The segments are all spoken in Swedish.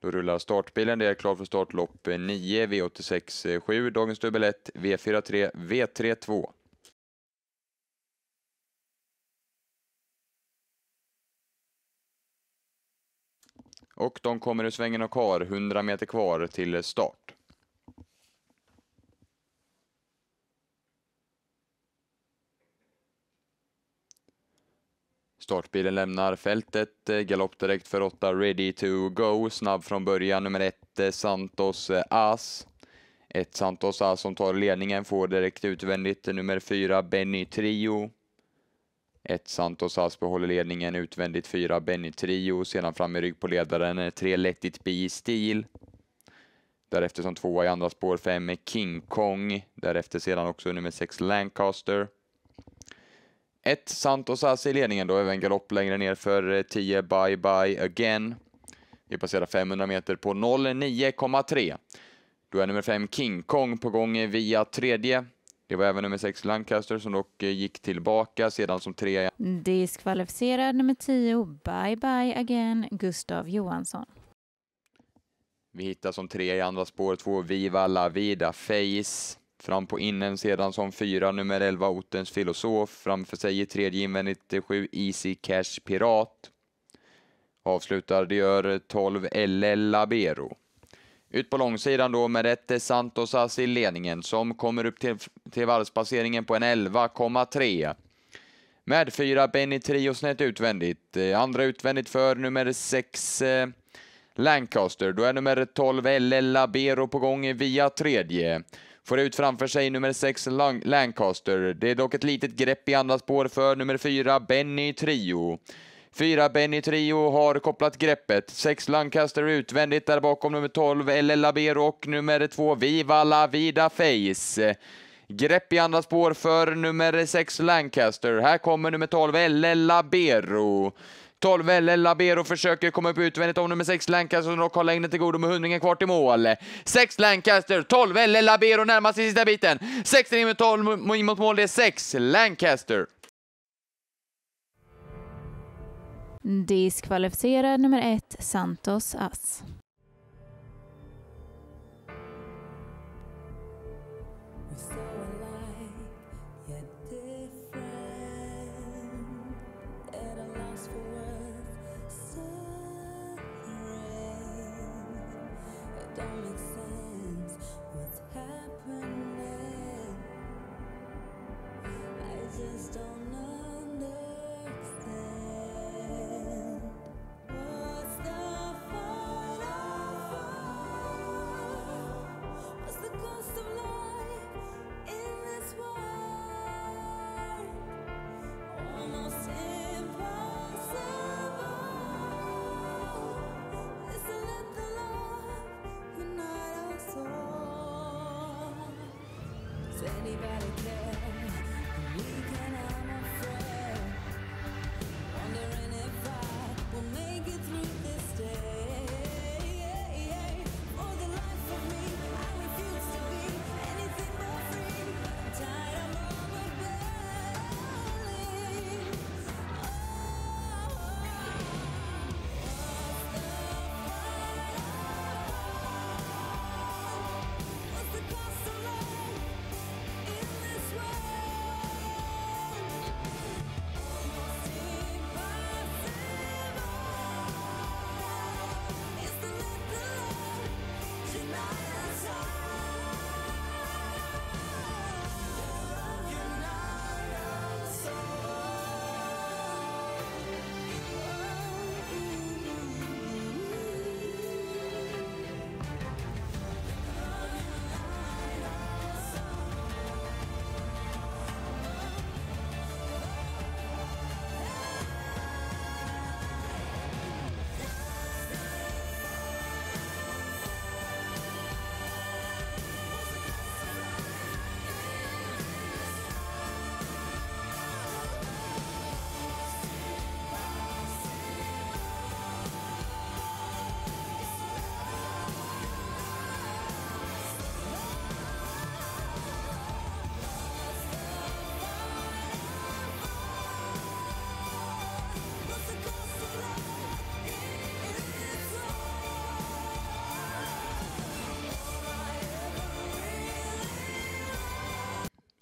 Då rullar startbilen, det är klar för startlopp 9, V86 7, dagens dubbel 1, V43, V32. Och de kommer ur svängen och har 100 meter kvar till start. Startbilen lämnar fältet, galopp direkt för 8, ready to go, snabb från början, nummer 1 Santos As. 1 Santos As som tar ledningen, får direkt utvändigt, nummer 4 Benny Trio. 1 Santos As behåller ledningen, utvändigt 4 Benny Trio, sedan fram i rygg på ledaren 3 Let It Be Steel. Därefter som 2 i andra spår 5 King Kong, därefter sedan också nummer 6 Lancaster. 1 Santos As i ledningen då, även galopp längre ner för 10 Bye Bye Again. Vi passerar 500 meter på 09,3. Då är nummer 5 King Kong på gång via tredje. Det var även nummer 6 Lancaster som dock gick tillbaka sedan som 3. Diskvalificerad nummer 10 Bye Bye Again, Gustav Johansson. Vi hittar som 3 i andra spår 2 Viva La Vida Face. Fram på innen sedan som 4 nummer 11 Otens Filosof. Framför sig i tredje invändigt 7 Easy Cash Pirat. Avslutar det gör 12 LL Labero. Ut på långsidan då med 1 Santos As i ledningen som kommer upp till varvspasseringen på en 11,3. Med 4 Benny Trio snett utvändigt. Andra utvändigt för nummer 6 Lancaster. Då är nummer 12 LL Labero på gång via tredje. Får ut framför sig nummer 6 Lancaster. Det är dock ett litet grepp i andra spår för nummer 4 Benny Trio. 4 Benny Trio har kopplat greppet. 6 Lancaster utvändigt där bakom nummer 12 LL Labero och nummer 2 Viva La Vida Face. Grepp i andra spår för nummer 6 Lancaster. Här kommer nummer 12 LL Labero. 12 LL Labero försöker komma upp utvändigt om nummer 6 Lancaster och har längden till godo med 100 kvar till mål. 6 Lancaster, 12 LL Labero närmast i sista biten. 6 in mot 12 in mot mål, det är 6 Lancaster. Diskvalificerad nummer 1 Santos As.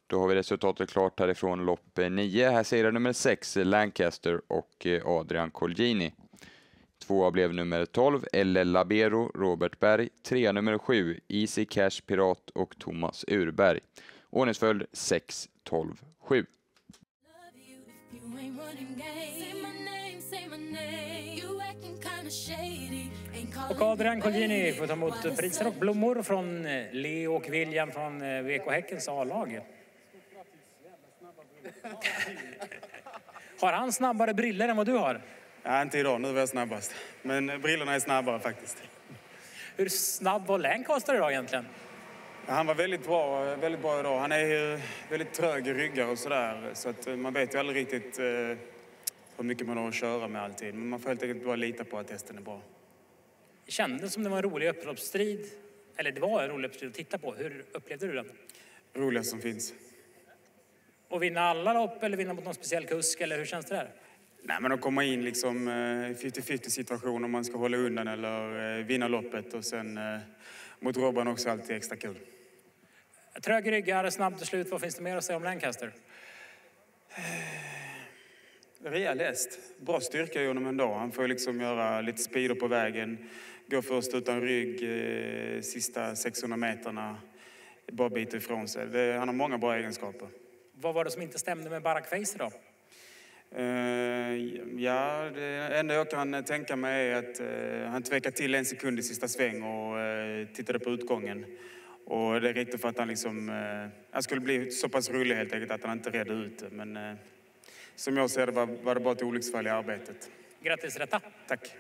Då har vi resultatet klart härifrån lopp 9. Här ser jag nummer 6 Lancaster och Adrian Colgjini. 2 blev nummer 12 Elle Labero, Robert Berg. 3 nummer 7 Easy Cash Pirat och Thomas Urberg. Ordningsföljd 6, 12, 7. Och Adrian Colgjini får ta emot priser och blommor från Leo och William från VK Häckens A-lag. Har han snabbare briller än vad du har? Ja, inte idag. Nu var jag snabbast. Men brillorna är snabbare faktiskt. Hur snabb var Lancaster idag egentligen? Ja, han var väldigt bra idag. Han är ju väldigt trög i ryggar och sådär. Så att man vet ju aldrig riktigt hur mycket man har att köra med alltid. Men man får helt enkelt bara lita på att hästen är bra. Det kändes som det var en rolig upploppsstrid. Eller det var en rolig upploppsstrid att titta på. Hur upplevde du den? Roligast som finns. Och vinna alla lopp eller vinna mot någon speciell kusk? Eller hur känns det där? Nej, men att komma in liksom 50-50 situation om man ska hålla undan eller vinna loppet. Och sen mot Robban också alltid extra kul. Trög ryggar, snabbt till slut. Vad finns det mer att säga om Lancaster? Rejäl häst. Bra styrka i honom ändå. Han får liksom göra lite speeder på vägen. Gå först utan rygg sista 600 meterna. Bara bita ifrån sig. Han har många bra egenskaper. Vad var det som inte stämde med Barack Face då? Ja, det enda jag kan tänka mig är att han tvekade till 1 sekund i sista sväng och tittade på utgången. Och det räckte för att han skulle bli så pass rolig helt enkelt att han inte redde ut det. Men som jag ser det var det bara ett olycksfall i arbetet. Grattis Rätta. Tack.